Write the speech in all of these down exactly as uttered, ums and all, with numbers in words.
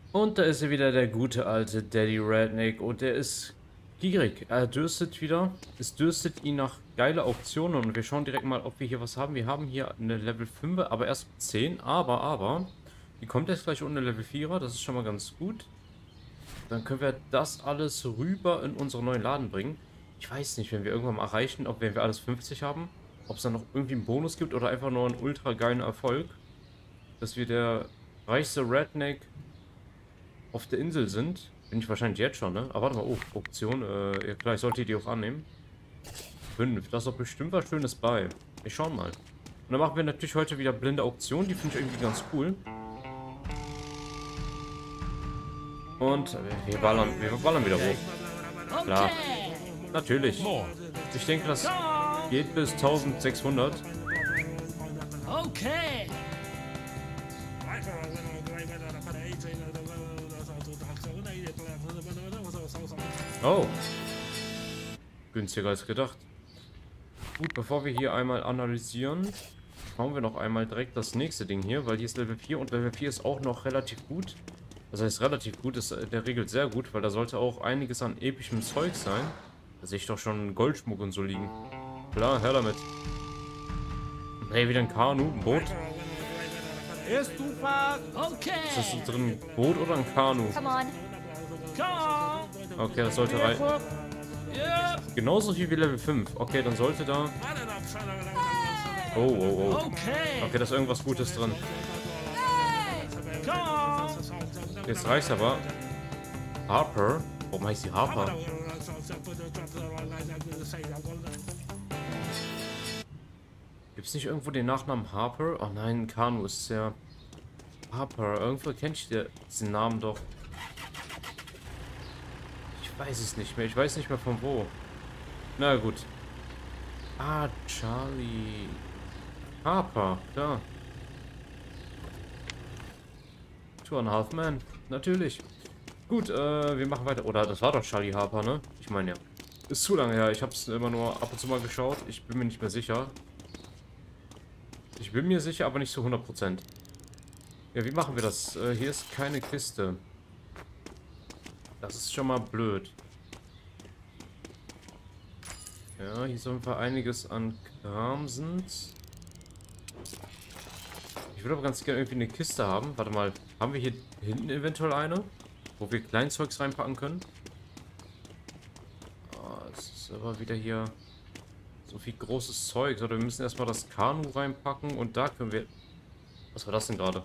Und da ist er wieder, der gute alte Daddy Redneck. Und der ist gierig. Er dürstet wieder. Es dürstet ihn nach geile Auktionen. Und wir schauen direkt mal, ob wir hier was haben. Wir haben hier eine Level fünf, aber erst zehn. Aber, aber, die kommt jetzt gleich ohne Level vierer. Das ist schon mal ganz gut. Dann können wir das alles rüber in unseren neuen Laden bringen. Ich weiß nicht, wenn wir irgendwann mal erreichen, ob wenn wir alles fünfzig haben, ob es dann noch irgendwie einen Bonus gibt oder einfach nur einen ultra geilen Erfolg, dass wir der reichste Redneck auf der Insel sind. Bin ich wahrscheinlich jetzt schon, ne? Aber warte mal, oh, Option. Äh, ja klar, ich sollte die auch annehmen. Fünf. Da ist doch bestimmt was Schönes bei. Wir schauen mal. Und dann machen wir natürlich heute wieder blinde Auktion. Die finde ich irgendwie ganz cool. Und wir ballern, wir ballern wieder hoch. Klar. Natürlich. Ich denke, das geht bis eintausendsechshundert. Okay. Oh. Günstiger als gedacht. Gut, bevor wir hier einmal analysieren, schauen wir noch einmal direkt das nächste Ding hier, weil hier ist Level vier und Level vier ist auch noch relativ gut. Das heißt relativ gut, ist der regelt sehr gut, weil da sollte auch einiges an epischem Zeug sein. Da sehe ich doch schon Goldschmuck und so liegen. Klar, her damit. Hey, wieder ein Kanu, ein Boot. Okay. Ist das drin ein Boot oder ein Kanu? Come on. Okay, das sollte rein. Genauso viel wie Level fünf. Okay, dann sollte da... Oh, oh, oh. Okay. Okay, da ist irgendwas Gutes drin. Jetzt reicht's aber. Harper? Warum heißt die Harper? Gibt's nicht irgendwo den Nachnamen Harper? Oh nein, Kanu ist ja... Harper. Irgendwo kenne ich diesen Namen doch. Ich weiß es nicht mehr. Ich weiß nicht mehr von wo. Na gut. Ah, Charlie. Harper, da. Two and a Half Man. Natürlich. Gut, äh, wir machen weiter. Oder das war doch Charlie Harper, ne? Ich meine ja. Ist zu lange her. Ich habe es immer nur ab und zu mal geschaut. Ich bin mir nicht mehr sicher. Ich bin mir sicher, aber nicht zu hundert Prozent. Ja, wie machen wir das? Äh, hier ist keine Kiste. Das ist schon mal blöd. Ja, hier sollen wir einiges an Kram sind. Ich würde aber ganz gerne irgendwie eine Kiste haben. Warte mal, haben wir hier hinten eventuell eine? Wo wir Kleinzeugs reinpacken können? Oh, es ist aber wieder hier so viel großes Zeug. Oder wir müssen erstmal das Kanu reinpacken und da können wir... Was war das denn gerade?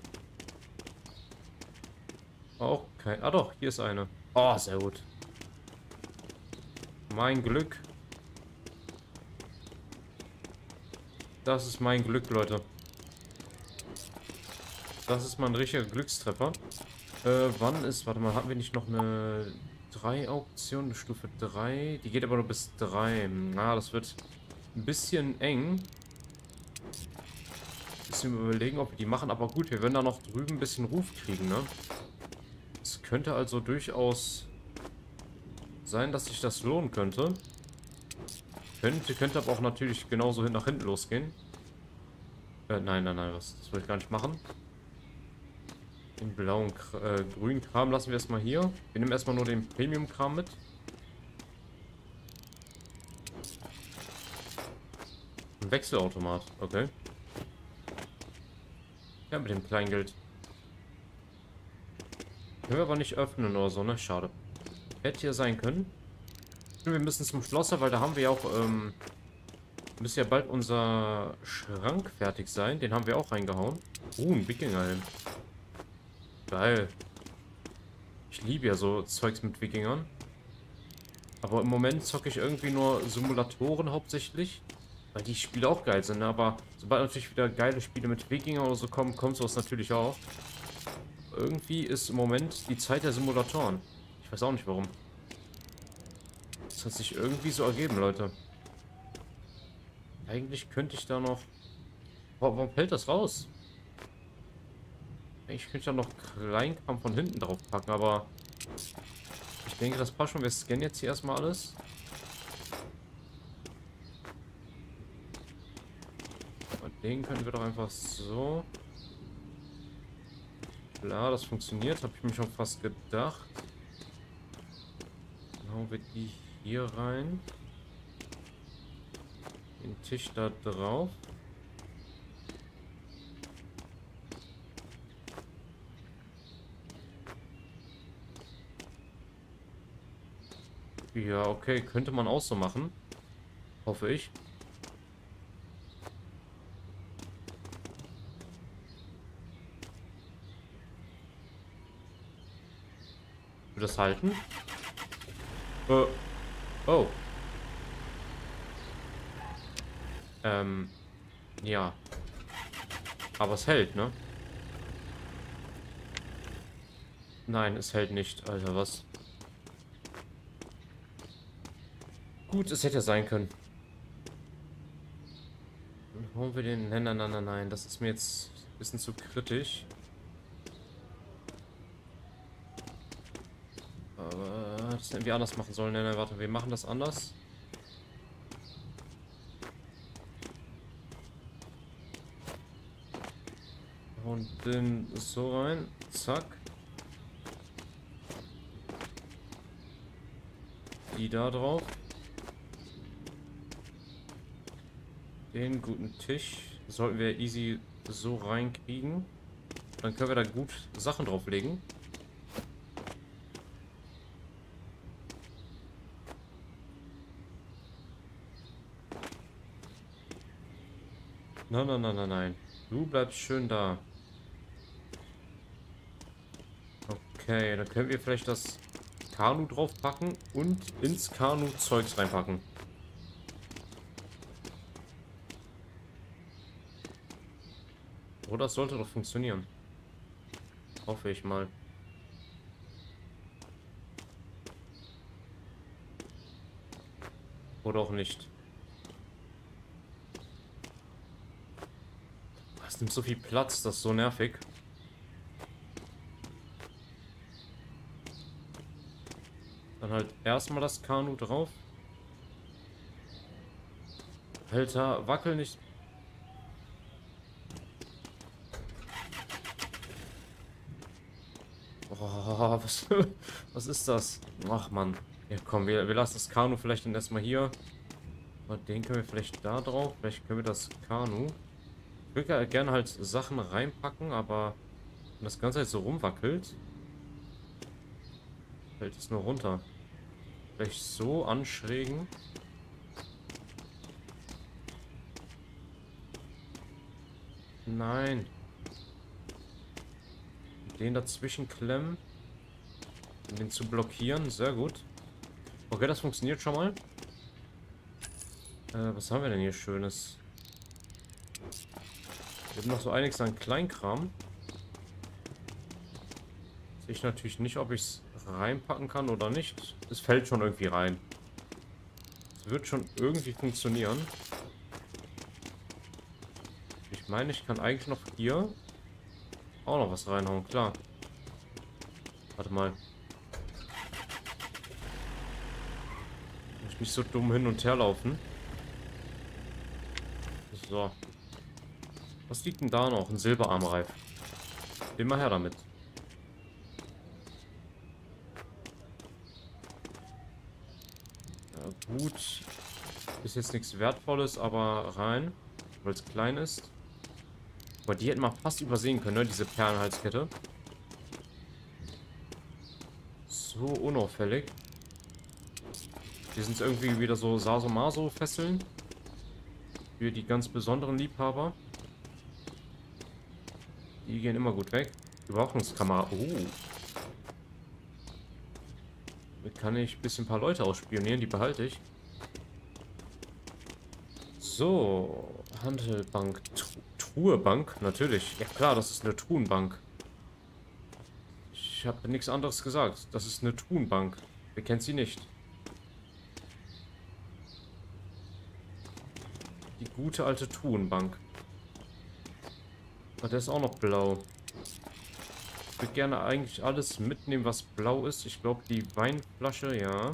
Auch kein... Ah doch, hier ist eine. Oh, sehr gut. Mein Glück. Das ist mein Glück, Leute. Das ist mal ein richtiger Glückstreffer. Äh, wann ist... Warte mal, hatten wir nicht noch eine drei Auktion? Stufe drei? Die geht aber nur bis drei. Na, das wird ein bisschen eng. Bisschen überlegen, ob wir die machen. Aber gut, wir werden da noch drüben ein bisschen Ruf kriegen, ne? Es könnte also durchaus sein, dass sich das lohnen könnte. Könnte, könnte aber auch natürlich genauso hin nach hinten losgehen. Äh, nein, nein, nein, was, das will ich gar nicht machen. Den blauen, äh, grünen Kram lassen wir erstmal hier. Wir nehmen erstmal nur den Premium-Kram mit. Ein Wechselautomat, okay. Ja, mit dem Kleingeld. Können wir aber nicht öffnen oder so, ne? Schade. Hätte hier sein können. Wir müssen zum Schlosser, weil da haben wir ja auch, ähm, müsste ja bald unser Schrank fertig sein. Den haben wir auch reingehauen. Uh, ein Wikingerhelm. Geil. Ich liebe ja so Zeugs mit Wikingern. Aber im Moment zocke ich irgendwie nur Simulatoren hauptsächlich. Weil die Spiele auch geil sind, ne? Aber sobald natürlich wieder geile Spiele mit Wikinger oder so kommen, kommt sowas natürlich auch. Irgendwie ist im Moment die Zeit der Simulatoren. Ich weiß auch nicht warum. Das hat sich irgendwie so ergeben, Leute. Eigentlich könnte ich da noch... Warum, warum fällt das raus? Eigentlich könnte ich da noch Kleinkram von hinten drauf packen, aber... Ich denke, das passt schon. Wir scannen jetzt hier erstmal alles. Und den können wir doch einfach so... klar, das funktioniert. Habe ich mir schon fast gedacht. Dann hauen wir die hier rein. Den Tisch da drauf. Ja, okay, könnte man auch so machen. Hoffe ich. Will das halten? Äh. Oh. Ähm. Ja. Aber es hält, ne? Nein, es hält nicht. Alter, was? Gut, es hätte ja sein können. Dann hauen wir den... Nein, nein, nein, nein, nein. Das ist mir jetzt ein bisschen zu kritisch. Aber das hätten wir anders machen sollen. Nein, nein, warte, wir machen das anders. Und den so rein. Zack. Die da drauf. Den guten Tisch sollten wir easy so reinkriegen. Dann können wir da gut Sachen drauflegen. Nein, nein, nein, nein, nein. Du bleibst schön da. Okay, dann können wir vielleicht das Kanu draufpacken und ins Kanu Zeugs reinpacken. Oh, das sollte doch funktionieren. Hoffe ich mal. Oder auch nicht. Es nimmt so viel Platz, das ist so nervig. Dann halt erstmal das Kanu drauf. Alter, wackel nicht. Oh, was, was ist das? Ach man. Ja komm, wir, wir lassen das Kanu vielleicht dann erstmal hier. Und den können wir vielleicht da drauf. Vielleicht können wir das Kanu. Ich würde gerne halt Sachen reinpacken, aber wenn das Ganze jetzt so rumwackelt, fällt es nur runter. Vielleicht so anschrägen. Nein. Den dazwischen klemmen. Um den zu blockieren. Sehr gut. Okay, das funktioniert schon mal. Äh, was haben wir denn hier Schönes? Wir haben noch so einiges an Kleinkram. Sehe ich natürlich nicht, ob ich es reinpacken kann oder nicht. Es fällt schon irgendwie rein. Es wird schon irgendwie funktionieren. Ich meine, ich kann eigentlich noch hier auch noch was reinhauen, klar. Warte mal. Muss ich nicht so dumm hin und her laufen. So. Was liegt denn da noch? Ein Silberarmreif. Immer her damit. Ja, gut. Ist jetzt nichts Wertvolles, aber rein. Weil es klein ist. Aber die hätten wir fast übersehen können, ne? Diese Perlenhalskette. So unauffällig. Hier sind es irgendwie wieder so Saso-Maso-Fesseln. Für die ganz besonderen Liebhaber. Die gehen immer gut weg. Überwachungskamera. Oh. Damit kann ich ein bisschen ein paar Leute ausspionieren. Die behalte ich. So. Handelbank. Truhebank. Natürlich. Ja klar, das ist eine Truhenbank. Ich habe nichts anderes gesagt. Das ist eine Truhenbank. Wer kennt sie nicht? Die gute alte Truhenbank. Ah, der ist auch noch blau. Ich würde gerne eigentlich alles mitnehmen, was blau ist. Ich glaube, die Weinflasche, ja.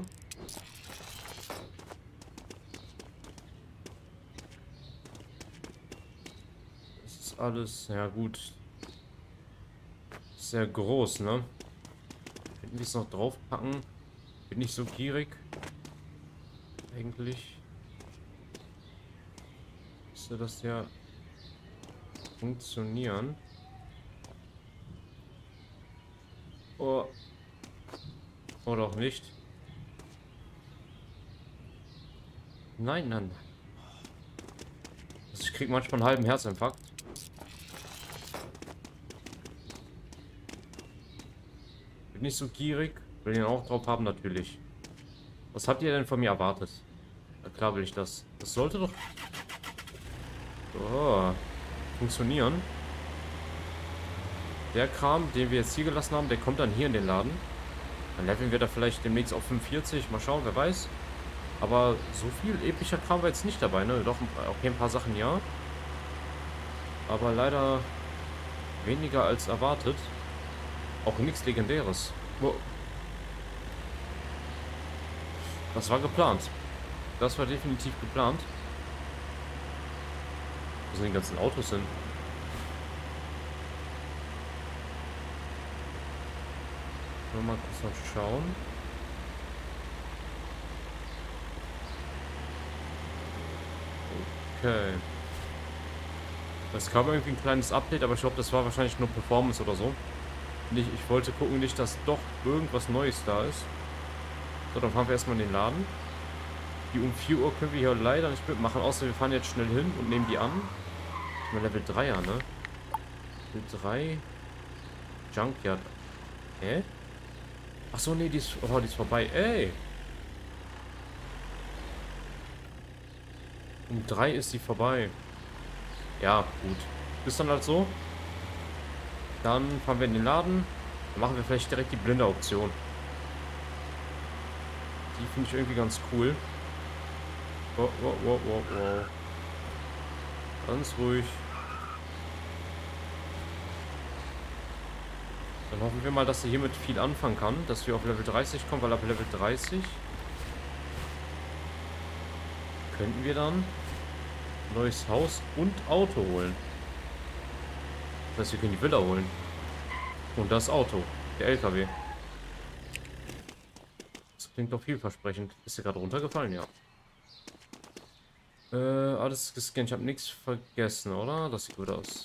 Das ist alles, ja gut. sehr groß, ne? Hätten wir es noch draufpacken? Bin nicht so gierig. Eigentlich müsste das ja funktionieren. Oh. Oder auch nicht. Nein, nein, nein. Also ich krieg manchmal einen halben Herzinfarkt. Bin nicht so gierig. Will ihn auch drauf haben, natürlich. Was habt ihr denn von mir erwartet? Na klar will ich das. Das sollte doch oh, funktionieren. Der Kram, den wir jetzt hier gelassen haben, der kommt dann hier in den Laden. Dann leveln wir da vielleicht demnächst auf fünfundvierzig. Mal schauen, wer weiß. Aber so viel epischer Kram war jetzt nicht dabei, ne? Doch, okay, ein paar Sachen ja. Aber leider weniger als erwartet. Auch nichts Legendäres. Wow. Das war geplant. Das war definitiv geplant. Wo sind die ganzen Autos hin? Mal kurz noch schauen. Okay. Es kam irgendwie ein kleines Update, aber ich glaube, das war wahrscheinlich nur Performance oder so. Ich, ich wollte gucken, nicht, dass doch irgendwas Neues da ist. So, dann fahren wir erstmal in den Laden. Die um vier Uhr können wir hier leider nicht mitmachen, außer wir fahren jetzt schnell hin und nehmen die an. Ich meine Level drei an, ne? Level drei. Junkyard. Hä? Achso, nee, die ist, oh, die ist vorbei. Ey! Um drei ist sie vorbei. Ja, gut. Ist dann halt so. Dann fahren wir in den Laden. Dann machen wir vielleicht direkt die blinde Auktion. Die finde ich irgendwie ganz cool. Oh, oh, oh, oh, oh. Ganz ruhig. Dann hoffen wir mal, dass er hiermit viel anfangen kann. Dass wir auf Level dreißig kommen, weil ab Level dreißig könnten wir dann neues Haus und Auto holen. Das heißt, wir können die Villa holen. Und das Auto. Der L K W. Das klingt doch vielversprechend. Ist der gerade runtergefallen? Ja. Äh, alles gescannt. Ich habe nichts vergessen, oder? Das sieht gut aus.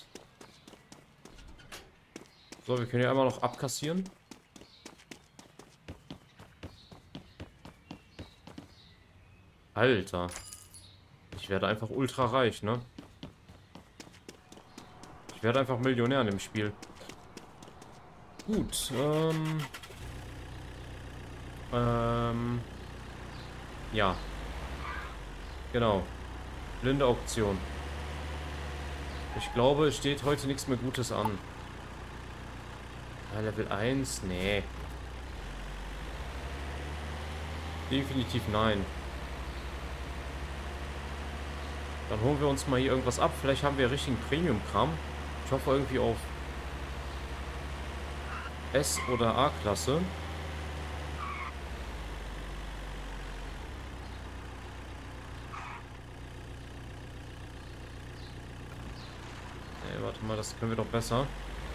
So, wir können ja einmal noch abkassieren. Alter. Ich werde einfach ultra reich, ne? Ich werde einfach Millionär in dem Spiel. Gut, ähm... Ähm... Ja. Genau. Blinde Auktion. Ich glaube, es steht heute nichts mehr Gutes an. Ja, Level eins? Nee. Definitiv nein. Dann holen wir uns mal hier irgendwas ab. Vielleicht haben wir richtigen Premium-Kram. Ich hoffe irgendwie auf S- oder A-Klasse. Nee, warte mal, das können wir doch besser.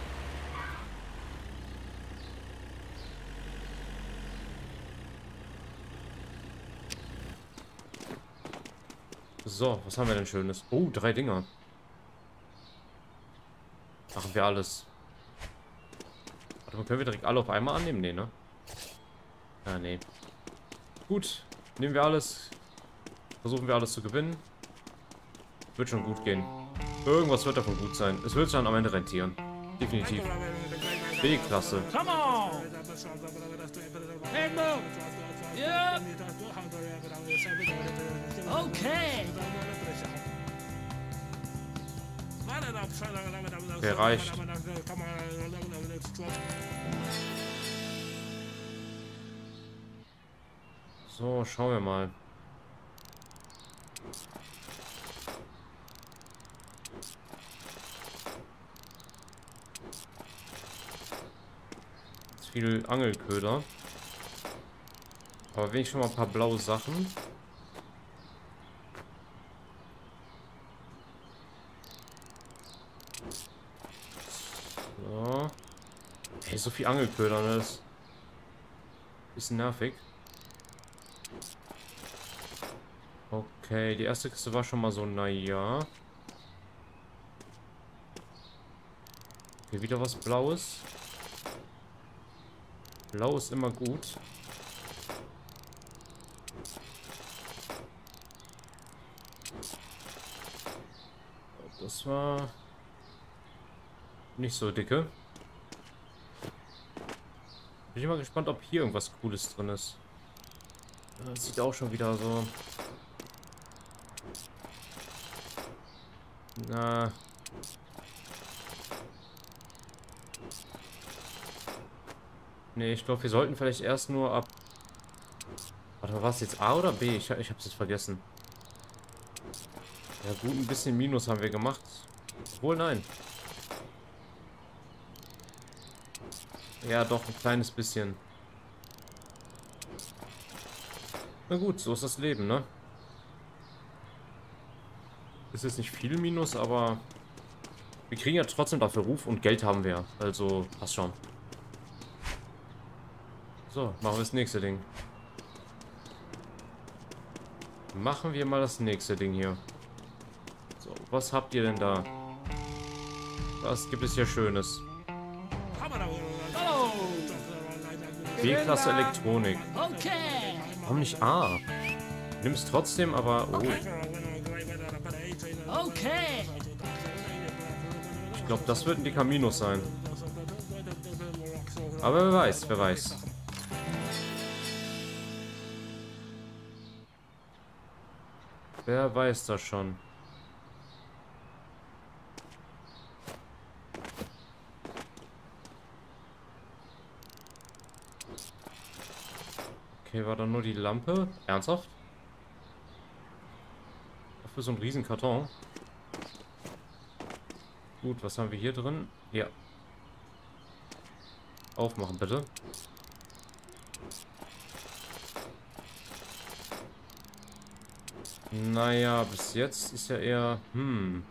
So, was haben wir denn Schönes? Oh, drei Dinger. Machen wir alles. Warte mal, können wir direkt alle auf einmal annehmen? Nee, ne? Ah, nee. Gut, nehmen wir alles. Versuchen wir alles zu gewinnen. Wird schon gut gehen. Irgendwas wird davon gut sein. Es wird sich dann am Ende rentieren. Definitiv. B-Klasse. Yep. Okay. Okay, reicht. So, schauen wir mal. Jetzt viel Angelköder. Aber wenigstens schon mal ein paar blaue Sachen. So. Ey, so viel Angelköder, ne? Das ist nervig. Okay, die erste Kiste war schon mal so, naja. Okay, wieder was Blaues. Blau ist immer gut. Das war nicht so dicke. Bin ich mal gespannt, ob hier irgendwas Cooles drin ist. Das sieht auch schon wieder so... Na... Nee, ich glaube, wir sollten vielleicht erst nur ab... Warte, war es jetzt A oder B? Ich, ich habe es jetzt vergessen. Ja gut, ein bisschen Minus haben wir gemacht. Obwohl, nein. Ja, doch, ein kleines bisschen. Na gut, so ist das Leben, ne? Ist jetzt nicht viel Minus, aber... Wir kriegen ja trotzdem dafür Ruf und Geld haben wir. Also, passt schon. So, machen wir das nächste Ding. Machen wir mal das nächste Ding hier. So, was habt ihr denn da? Was gibt es hier Schönes? B-Klasse Elektronik. Warum nicht A? Nimm es trotzdem, aber... Oh. Ich glaube, das wird ein dicker Minus sein. Aber wer weiß, wer weiß. Wer weiß das schon? Okay, war da nur die Lampe? Ernsthaft? Dafür so ein riesen Karton. Gut, was haben wir hier drin? Ja. Aufmachen, bitte. Naja, bis jetzt ist ja eher... Hm.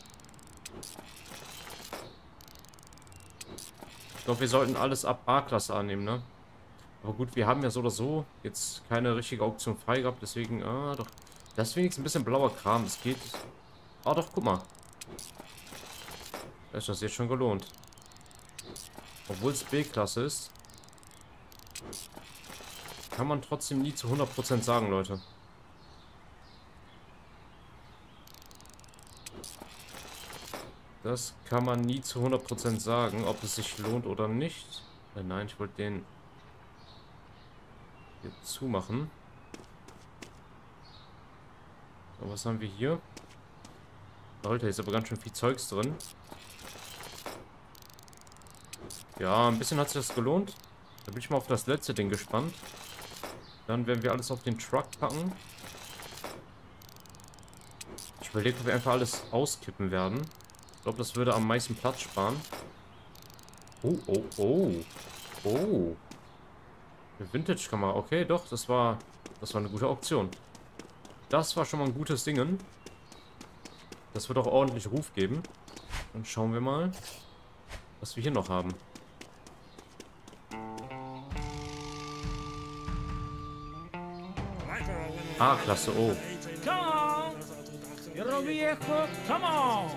Ich glaube, wir sollten alles ab A-Klasse annehmen, ne? Aber gut, wir haben ja so oder so jetzt keine richtige Auktion frei gehabt, deswegen... Ah, doch. Das ist wenigstens ein bisschen blauer Kram. Es geht... Ah, doch, guck mal. Da ist das jetzt schon gelohnt. Obwohl es B-Klasse ist, kann man trotzdem nie zu hundert Prozent sagen, Leute. Das kann man nie zu hundert Prozent sagen, ob es sich lohnt oder nicht. Äh, nein, ich wollte den hier zumachen. So, was haben wir hier? Leute, hier ist aber ganz schön viel Zeugs drin. Ja, ein bisschen hat sich das gelohnt. Da bin ich mal auf das letzte Ding gespannt. Dann werden wir alles auf den Truck packen. Ich überlege, ob wir einfach alles auskippen werden. Ich glaube, das würde am meisten Platz sparen. Oh, oh, oh. Oh. Eine Vintage-Kamera. Okay, doch, das war, das war eine gute Auktion. Das war schon mal ein gutes Ding. Das wird auch ordentlich Ruf geben. Dann schauen wir mal, was wir hier noch haben. Ah, Klasse O. Come on!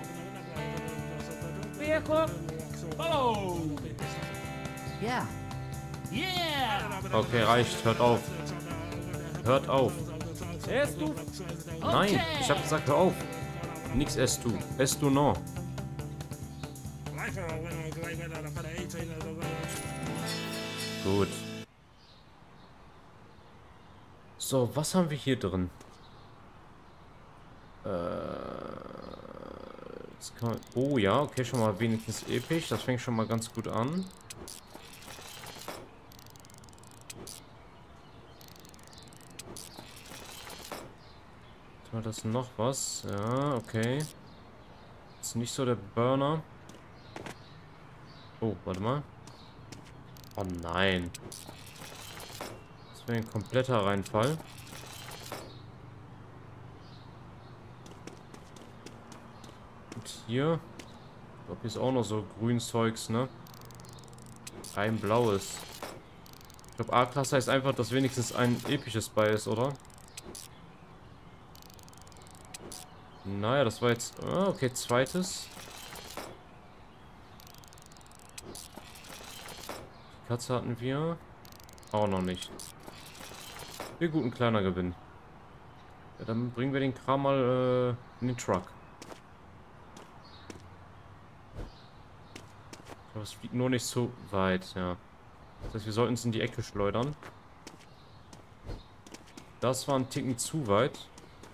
Viejo, follow! Yeah. Yeah! Okay, reicht. Hört auf. Hört auf. Erst du? Nein, ich habe gesagt, hör auf. Nix es du. Es du no. Gut. So, was haben wir hier drin? Äh, das kann man, oh ja, okay, schon mal wenigstens episch. Das fängt schon mal ganz gut an. War das noch was? Ja, okay. Ist nicht so der Burner. Oh, warte mal. Oh nein. Das wäre ein kompletter Reinfall. Und hier. Ich glaube, hier ist auch noch so Grünzeugs, ne? Ein blaues. Ich glaube, A-Klasse heißt einfach, dass wenigstens ein episches bei ist, oder? Naja, das war jetzt... Ah, okay, zweites. Die Katze hatten wir. Auch noch nicht. Wir gut, ein kleiner Gewinn. Ja, dann bringen wir den Kram mal äh, in den Truck. Aber es fliegt nur nicht so weit, ja. Das heißt, wir sollten es in die Ecke schleudern. Das war ein Ticken zu weit.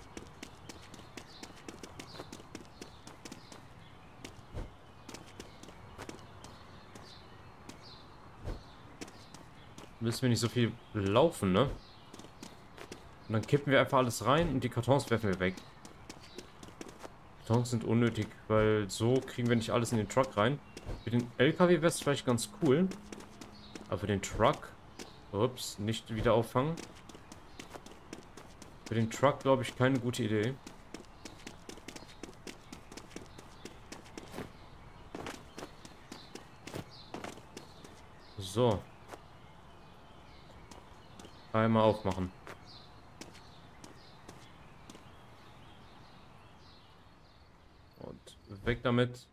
Müssen wir nicht so viel laufen, ne? Und dann kippen wir einfach alles rein und die Kartons werfen wir weg. Kartons sind unnötig, weil so kriegen wir nicht alles in den Truck rein. Für den L K W wäre es vielleicht ganz cool. Aber für den Truck... Ups, nicht wieder auffangen. Für den Truck, glaube ich, keine gute Idee. So. Einmal aufmachen. Und weg damit.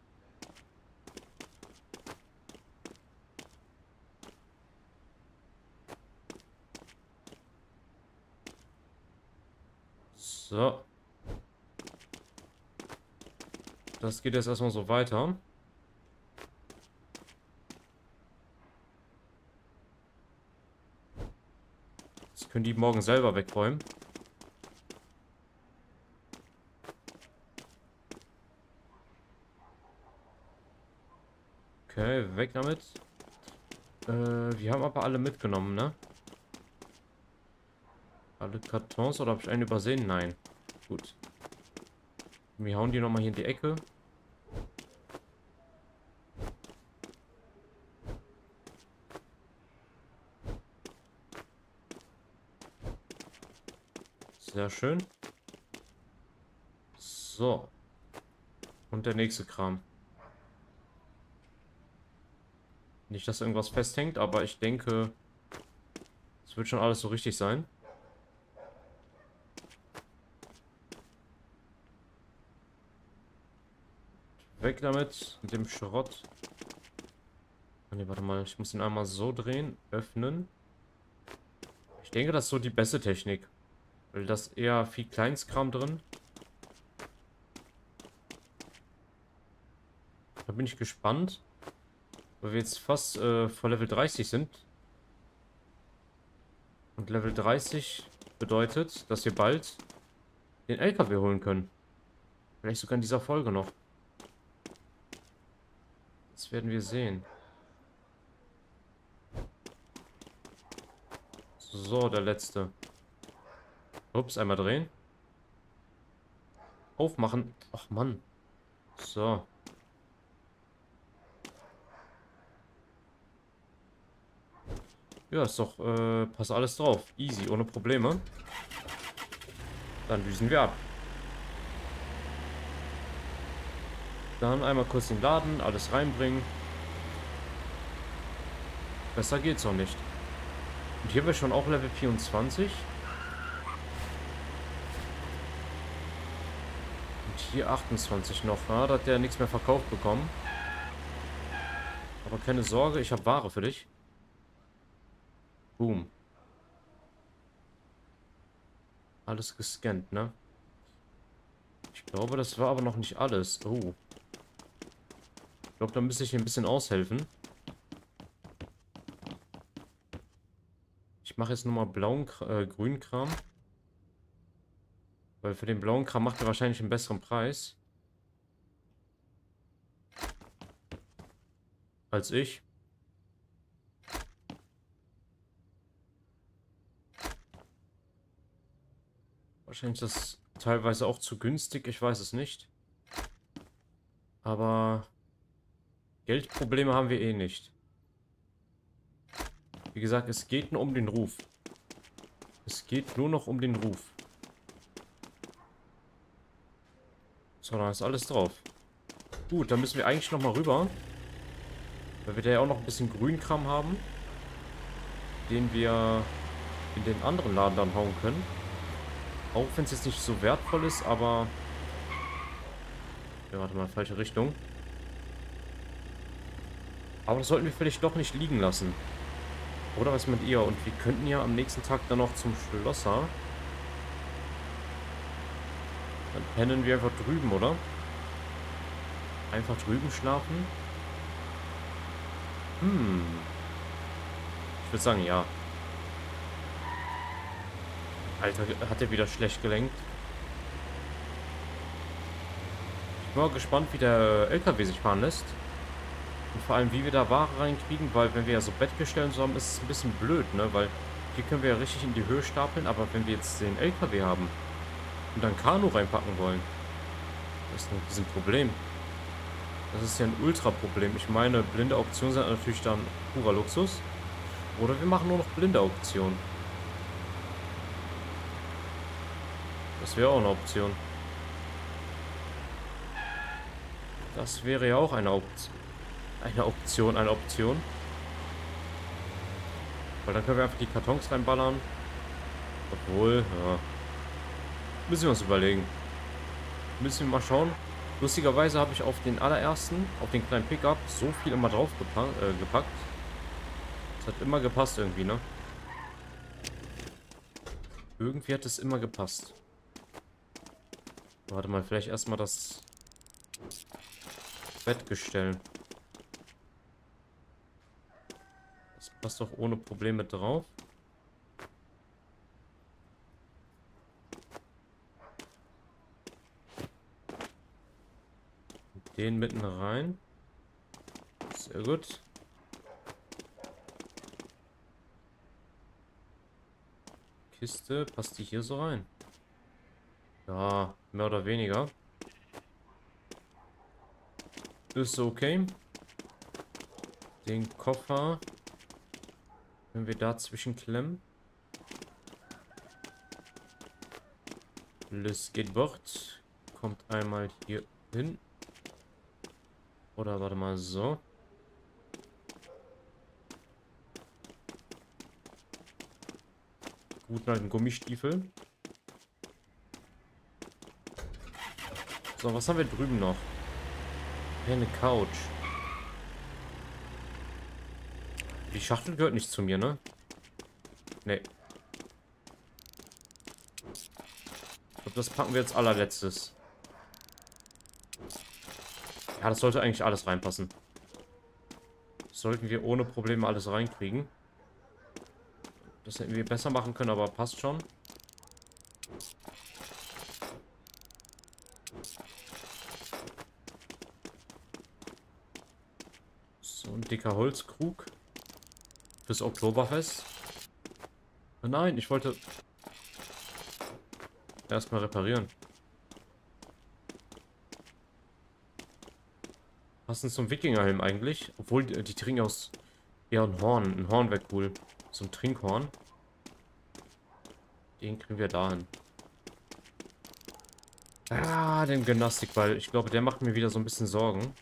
So. Das geht jetzt erstmal so weiter. Das können die morgen selber wegräumen. Okay, weg damit. Äh, wir haben aber alle mitgenommen, ne? Alle Kartons, oder habe ich einen übersehen? Nein. Gut. Wir hauen die nochmal hier in die Ecke. Sehr schön. So. Und der nächste Kram. Nicht, dass irgendwas festhängt, aber ich denke, es wird schon alles so richtig sein. Weg damit, mit dem Schrott. Oh ne, warte mal, ich muss ihn einmal so drehen, öffnen. Ich denke, das ist so die beste Technik. Weil das eher viel Kleinstkram drin. Da bin ich gespannt. Weil wir jetzt fast äh, vor Level dreißig sind. Und Level dreißig bedeutet, dass wir bald den L K W holen können. Vielleicht sogar in dieser Folge noch. Das werden wir sehen. So, der letzte. Ups, einmal drehen. Aufmachen. Ach Mann. So. Ja, ist doch, äh, passt alles drauf. Easy, ohne Probleme. Dann düsen wir ab. Dann einmal kurz den Laden, alles reinbringen. Besser geht's noch nicht. Und hier haben wir schon auch Level vierundzwanzig. Und hier achtundzwanzig noch. Ja, da hat der nichts mehr verkauft bekommen. Aber keine Sorge, ich habe Ware für dich. Boom. Alles gescannt, ne? Ich glaube, das war aber noch nicht alles. Oh. Ich glaube, da müsste ich ein bisschen aushelfen. Ich mache jetzt nochmal blauen, äh, grünen Kram. Weil für den blauen Kram macht er wahrscheinlich einen besseren Preis. Als ich. Wahrscheinlich ist das teilweise auch zu günstig, ich weiß es nicht. Aber Geldprobleme haben wir eh nicht. Wie gesagt, es geht nur um den Ruf. Es geht nur noch um den Ruf. So, da ist alles drauf. Gut, dann müssen wir eigentlich noch mal rüber. Weil wir da ja auch noch ein bisschen Grünkram haben, den wir in den anderen Laden dann hauen können. Auch wenn es jetzt nicht so wertvoll ist, aber... Ja, warte mal, falsche Richtung. Aber das sollten wir vielleicht doch nicht liegen lassen. Oder was mit ihr? Und wir könnten ja am nächsten Tag dann noch zum Schlosser. Dann pennen wir einfach drüben, oder? Einfach drüben schlafen? Hm. Ich würde sagen, ja. Alter, hat er wieder schlecht gelenkt. Ich bin mal gespannt, wie der L K W sich fahren lässt. Und vor allem, wie wir da Ware reinkriegen, weil wenn wir ja so Bettgestell und so haben, ist es ein bisschen blöd, ne? Weil hier können wir ja richtig in die Höhe stapeln, aber wenn wir jetzt den L K W haben und dann Kanu reinpacken wollen, das ist ein Riesenproblem. Das ist ja ein Ultra-Problem. Ich meine, blinde Auktionen sind natürlich dann purer Luxus. Oder wir machen nur noch blinde Auktionen. Das wäre auch eine Option. Das wäre ja auch eine Option. Eine Option, eine Option. Weil dann können wir einfach die Kartons reinballern. Obwohl, ja. Müssen wir uns überlegen. Müssen wir mal schauen. Lustigerweise habe ich auf den allerersten, auf den kleinen Pickup, so viel immer drauf gepa äh, gepackt. Das hat immer gepasst irgendwie, ne? Irgendwie hat es immer gepasst. Warte mal, vielleicht erstmal das Bettgestell. Das passt doch ohne Probleme drauf. Den mitten rein. Sehr gut. Kiste, passt die hier so rein? Ja, mehr oder weniger. Ist okay. Den Koffer können wir dazwischen klemmen. Le Skateboard kommt einmal hier hin. Oder warte mal so. Guten alten Gummistiefel. So, was haben wir drüben noch? Eine Couch. Die Schachtel gehört nicht zu mir, ne? Nee. Ich glaube, das packen wir jetzt allerletztes. Ja, das sollte eigentlich alles reinpassen. Das sollten wir ohne Probleme alles reinkriegen. Das hätten wir besser machen können, aber passt schon. So ein dicker Holzkrug. Fürs Oktoberfest. Oh nein, ich wollte erstmal reparieren. Passend zum Wikingerhelm eigentlich. Obwohl, die, die trinken aus... Ja, ein Horn. Ein Horn wäre cool. So ein Trinkhorn. Den kriegen wir dahin. Ah, den Gymnastikball. Ich glaube, der macht mir wieder so ein bisschen Sorgen.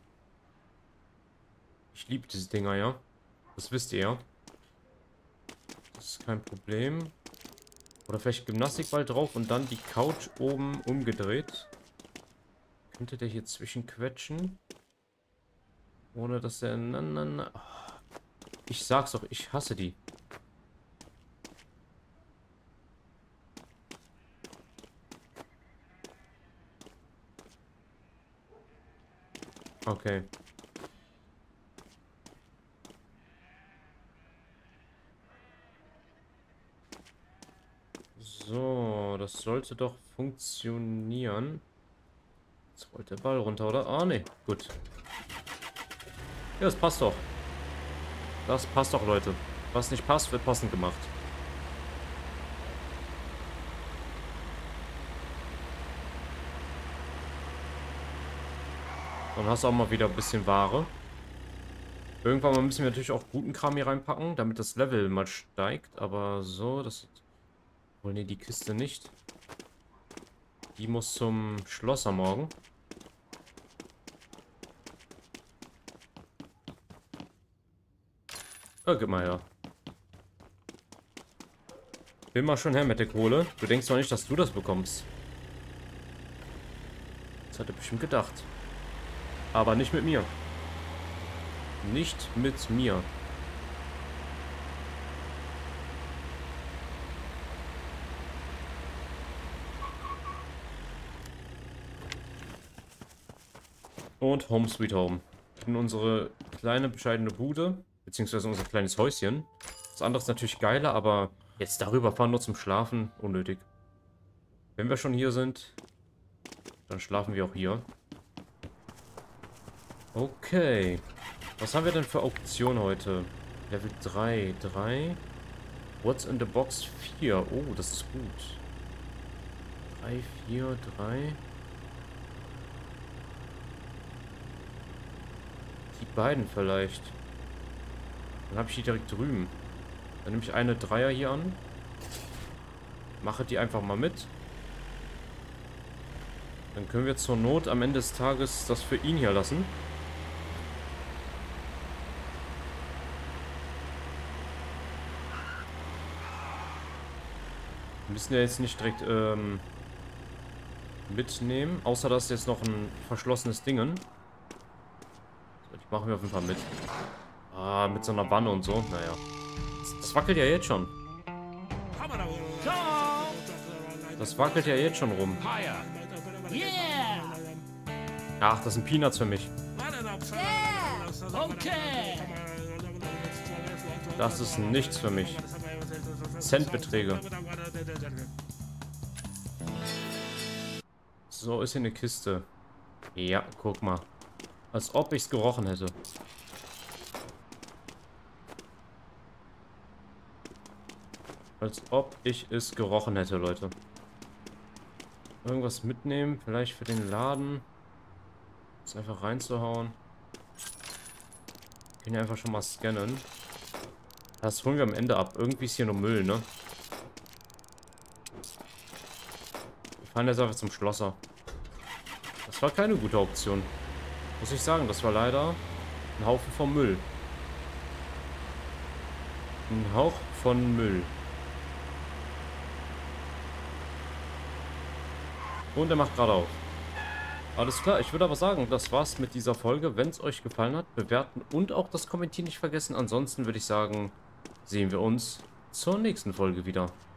Ich liebe diese Dinger, ja. Das wisst ihr ja. Das ist kein Problem. Oder vielleicht Gymnastikball drauf und dann die Couch oben umgedreht. Könnte der hier zwischenquetschen? Ohne dass der... Na, na, na. Ich sag's doch, ich hasse die. Okay. So, das sollte doch funktionieren. Jetzt rollt der Ball runter, oder? Ah, ne. Gut. Ja, das passt doch. Das passt doch, Leute. Was nicht passt, wird passend gemacht. Dann hast du auch mal wieder ein bisschen Ware. Irgendwann mal müssen wir natürlich auch guten Kram hier reinpacken, damit das Level mal steigt. Aber so, das... Wohl, ne, die Kiste nicht. Die muss zum Schlosser morgen. Ja, gib mal her. Will mal schon her mit der Kohle. Du denkst doch nicht, dass du das bekommst. Das hat er bestimmt gedacht. Aber nicht mit mir. Nicht mit mir. Und Home Sweet Home. In unsere kleine, bescheidene Bude. Beziehungsweise unser kleines Häuschen. Das andere ist natürlich geiler, aber jetzt darüber fahren nur zum Schlafen. Unnötig. Wenn wir schon hier sind, dann schlafen wir auch hier. Okay. Was haben wir denn für Auktion heute? Level drei. drei. What's in the Box vier. Oh, das ist gut. drei, vier, drei. Die beiden vielleicht. Dann habe ich die direkt drüben. Dann nehme ich eine Dreier hier an. Mache die einfach mal mit. Dann können wir zur Not am Ende des Tages das für ihn hier lassen. Wir müssen ja jetzt nicht direkt ähm, mitnehmen. Außer dass jetzt noch ein verschlossenes Dingen. Die machen wir auf jeden Fall mit. Ah, mit so einer Wanne und so. Naja. Das, das wackelt ja jetzt schon. Das wackelt ja jetzt schon rum. Ach, das sind Peanuts für mich. Das ist nichts für mich. Centbeträge. So, ist hier eine Kiste. Ja, guck mal. Als ob ich es gerochen hätte. Als ob ich es gerochen hätte, Leute. Irgendwas mitnehmen, vielleicht für den Laden. Das einfach reinzuhauen. Können ja einfach schon mal scannen. Das holen wir am Ende ab. Irgendwie ist hier nur Müll, ne? Wir fahren jetzt einfach zum Schlosser. Das war keine gute Option. Muss ich sagen, das war leider ein Haufen von Müll. Ein Hauch von Müll. Und er macht gerade auf. Alles klar, ich würde aber sagen, das war's mit dieser Folge. Wenn es euch gefallen hat, bewerten und auch das Kommentieren nicht vergessen. Ansonsten würde ich sagen, sehen wir uns zur nächsten Folge wieder.